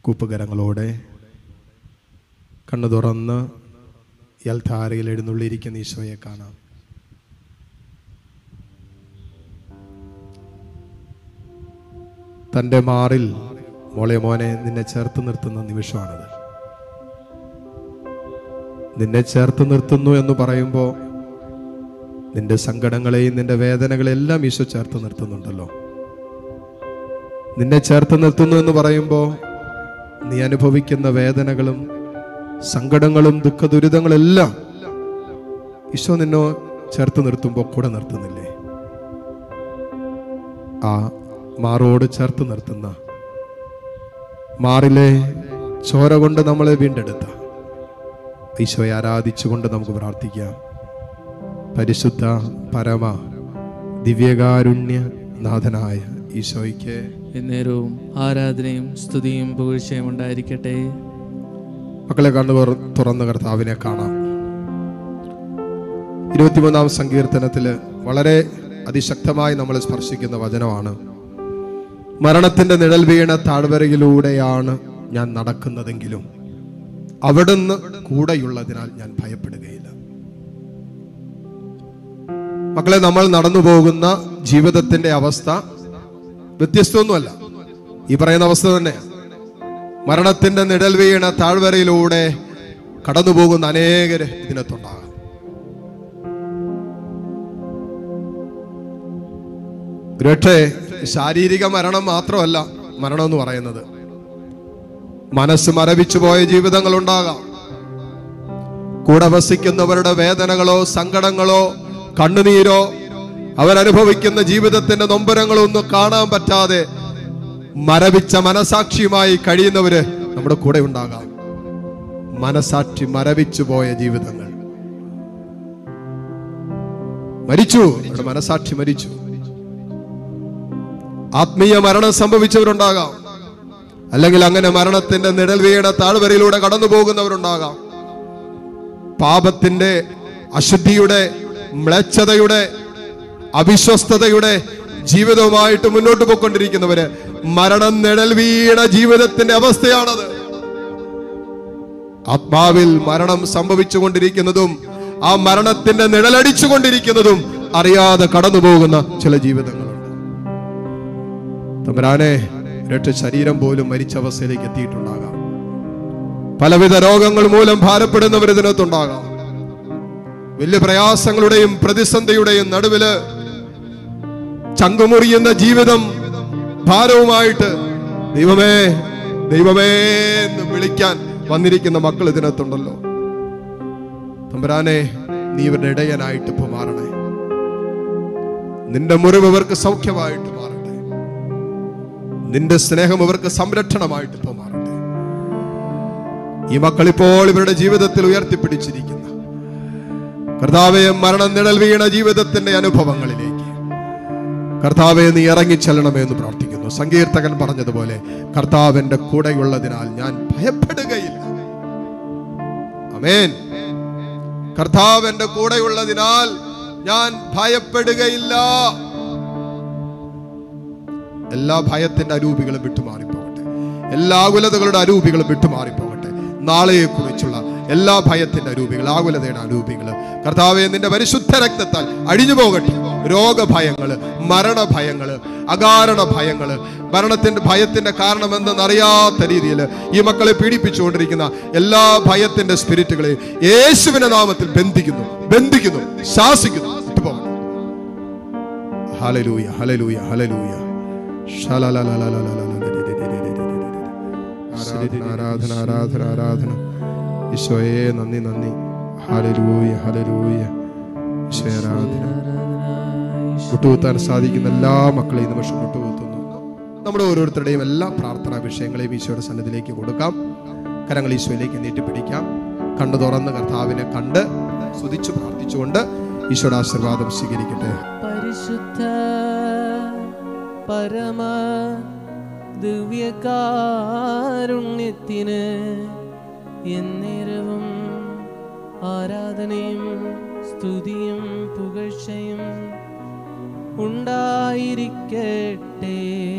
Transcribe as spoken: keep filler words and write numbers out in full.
കൂപ്പുകരങ്ങളോടെ കണ്ണു തുറന്ന് യൽധാരയിൽ എഴുന്നള്ളിയിരിക്കുന്ന ഈശോയെ കാണാം. തൻ്റെ മാറിൽ മോളെ മോനെ നിന്നെ ചേർത്ത് നിർത്തുന്ന നിമിഷമാണത്. നിന്നെ ചേർത്ത് നിർത്തുന്നു എന്ന് പറയുമ്പോൾ നിന്റെ സങ്കടങ്ങളെയും നിന്റെ വേദനകളെല്ലാം ഈശോ ചേർത്ത് നിർത്തുന്നുണ്ടല്ലോ. നിന്നെ ചേർത്ത് നിർത്തുന്നു എന്ന് പറയുമ്പോൾ നീ അനുഭവിക്കുന്ന വേദനകളും സങ്കടങ്ങളും ദുഃഖ ദുരിതങ്ങളെല്ലാം ഈശോ നിന്നോ ചേർത്ത് നിർത്തുമ്പോൾ കൂടെ നിർത്തുന്നില്ലേ? ആ മാറോട് ചേർത്ത് നിർത്തുന്ന, മാറിലെ ചോര കൊണ്ട് നമ്മളെ വീണ്ടെടുത്ത ഈശോയെ ആരാധിച്ചുകൊണ്ട് നമുക്ക് പ്രാർത്ഥിക്കാം. പരിശുദ്ധ പരമ ദിവ്യകാരുണ്യ നാഥനായ ഈശോയ്ക്ക് എന്നേരവും ആരാധനയും സ്തുതിയും പുകഴ്ചയും ഉണ്ടായിരിക്കട്ടെ. മക്കളെ കണ്ണു തുറന്ന കർത്താവിനെ കാണാം. ഇരുപത്തിമൂന്നാം സങ്കീർത്തനത്തില് വളരെ അതിശക്തമായി നമ്മളെ സ്പർശിക്കുന്ന വചനമാണ്. മരണത്തിന്റെ നിഴൽ വീണ താഴ്വരയിലൂടെയാണ് ഞാൻ നടക്കുന്നതെങ്കിലും അവിടുന്ന് കൂടെയുള്ളതിനാൽ ഞാൻ ഭയപ്പെടുകയില്ല. മക്കളെ, നമ്മൾ നടന്നു പോകുന്ന ജീവിതത്തിന്റെ അവസ്ഥ വ്യത്യസ്തമൊന്നുമല്ല. ഈ പറയുന്ന അവസ്ഥ തന്നെ. മരണത്തിന്റെ നിഴൽ വീണ താഴ്വരയിലൂടെ കടന്നു പോകുന്ന അനേകര് ഇതിനകത്തുണ്ടാകാം. ഗ്രേറ്റെ ശാരീരിക മരണം മാത്രമല്ല മരണം എന്ന് പറയുന്നത്. മനസ്സ് മരവിച്ചു പോയ ജീവിതങ്ങൾ ഉണ്ടാകാം. കൂടെ വസിക്കുന്നവരുടെ വേദനകളോ സങ്കടങ്ങളോ കണ്ണുനീരോ അവരനുഭവിക്കുന്ന ജീവിതത്തിന്റെ നൊമ്പരങ്ങളോ ഒന്നും കാണാൻ പറ്റാതെ മരവിച്ച മനസാക്ഷിയുമായി കഴിയുന്നവര് നമ്മുടെ കൂടെ ഉണ്ടാകാം. മനസാക്ഷി മരവിച്ചു പോയ ജീവിതങ്ങൾ മരിച്ചു, അവരുടെ മനസാക്ഷി മരിച്ചു. ആത്മീയ മരണം സംഭവിച്ചവരുണ്ടാകാം, അല്ലെങ്കിൽ അങ്ങനെ മരണത്തിന്റെ നിഴൽ വീണ താഴ്വരയിലൂടെ കടന്നു പോകുന്നവരുണ്ടാകാം. പാപത്തിന്റെ, അശുദ്ധിയുടെ, മ്ലേച്ഛതയുടെ, അവിശ്വസ്തതയുടെ ജീവിതവുമായിട്ട് മുന്നോട്ട് പോയിക്കൊണ്ടിരിക്കുന്നവര് മരണം നിഴൽ വീണ ജീവിതത്തിന്റെ അവസ്ഥയാണത്. ആത്മാവിൽ മരണം സംഭവിച്ചു കൊണ്ടിരിക്കുന്നതും ആ മരണത്തിന്റെ നിഴലടിച്ചു കൊണ്ടിരിക്കുന്നതും അറിയാതെ കടന്നു പോകുന്ന ചില ജീവിതങ്ങളുണ്ട്. തമ്പുരാനെ, ഒരൊറ്റ ശരീരം പോലും മരിച്ച അവസ്ഥയിലേക്ക് എത്തിയിട്ടുണ്ടാകാം. പലവിധ രോഗങ്ങൾ മൂലം ഭാരപ്പെടുന്നവർ ഇതിനകത്തുണ്ടാകാം. വലിയ പ്രയാസങ്ങളുടെയും പ്രതിസന്ധിയുടെയും നടുവില് ചങ്കുമുറിയുന്ന ജീവിതം ഭാരവുമായിട്ട് ദൈവമേ ദൈവമേ എന്ന് വിളിക്കാൻ വന്നിരിക്കുന്ന മക്കൾ ഇതിനകത്തുണ്ടല്ലോ. തമ്പുരാനെ, നീ ഇവരുടെ ഇടയനായിട്ട് ഇപ്പൊ മാറണേ. നിന്റെ മുറിവ് ഇവർക്ക് സൗഖ്യമായിട്ട് മാറട്ടെ. നിന്റെ സ്നേഹം ഇവർക്ക് സംരക്ഷണമായിട്ട് ഇപ്പൊ മാറട്ടെ. ഈ മക്കൾ ഇപ്പോൾ ഇവരുടെ ജീവിതത്തിൽ ഉയർത്തിപ്പിടിച്ചിരിക്കുന്ന കർത്താവേ, മരണം നിഴൽ വീണ ജീവിതത്തിന്റെ അനുഭവങ്ങളിലേക്ക് കർത്താവേ നീ ഇറങ്ങിച്ചെല്ലണമേ എന്ന് പ്രാർത്ഥിക്കുന്നു. സങ്കീർത്തകൻ പറഞ്ഞതുപോലെ കർത്താവിന്റെ കൂടെയുള്ളതിനാൽ ഞാൻ ഭയപ്പെടുകയില്ല. ആമേൻ. കർത്താവിന്റെ കൂടെയുള്ളതിനാൽ ഞാൻ ഭയപ്പെടുകയില്ല. എല്ലാ ഭയത്തിന്റെ അരൂപികളും വിട്ടുമാറിപ്പോകട്ടെ. എല്ലാ ആകുലതകളുടെ അരൂപികളും വിട്ടുമാറിപ്പോകട്ടെ. നാളെയെ കുറിച്ചുള്ള എല്ലാ ഭയത്തിന്റെ അരൂപികൾ, ആകുലതയുടെ അരൂപികൾ കർത്താവേ നിന്റെ പരിശുദ്ധ രക്തത്താൽ അഴിഞ്ഞു പോകട്ടെ. രോഗഭയങ്ങള്, മരണഭയങ്ങള്, അകാരണ ഭയങ്ങള്, മരണത്തിന്റെ ഭയത്തിന്റെ കാരണം എന്തെന്നറിയാത്ത രീതിയിൽ ഈ മക്കളെ പീഡിപ്പിച്ചുകൊണ്ടിരിക്കുന്ന എല്ലാ ഭയത്തിന്റെ സ്പിരിറ്റുകളെയും യേശുവിന്റെ നാമത്തിൽ ബന്ധിക്കുന്നു, ബന്ധിക്കുന്നു, ശാസിക്കുന്നു. വിട്ടുപോകട്ടെ. Hallelujah, hallelujah, hallelujah. ആരാധന, ആരാധന, ആരാധന. ഈശോയെ നന്ദി, നന്ദി. Hallelujah, hallelujah. ഈശോയെ ആരാധന. മുട്ടുകുത്താൻ സാധിക്കുന്ന എല്ലാ മക്കളെയും നിമിഷം മുട്ടുകുത്തുന്നു. നമ്മുടെ ഓരോരുത്തരുടെയും എല്ലാ പ്രാർത്ഥനാ വിഷയങ്ങളെയും ഈശോയുടെ സന്നിധിയിലേക്ക് കൊടുക്കാം. കരങ്ങൾ ഈശോയിലേക്ക് നീട്ടിപ്പിടിക്കാം. കണ്ണു തുറന്ന് കർത്താവിനെ കണ്ട് സ്തുതിച്ചു പ്രാർത്ഥിച്ചുകൊണ്ട് ഈശോയുടെ ആശീർവാദം സ്വീകരിക്കട്ടെ. പരിശുദ്ധ പരമ ദിവ്യകാരുണ്യത്തിന് എന്നേരവും ആരാധനയും സ്തുതിയും പുകഴ്ചയും ഉണ്ടായിരിക്കട്ടെ.